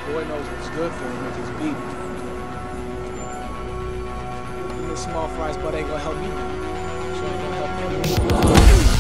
Boy knows what's good for him with his beat. And this small fries butt ain't gonna help me. So ain't gonna help him.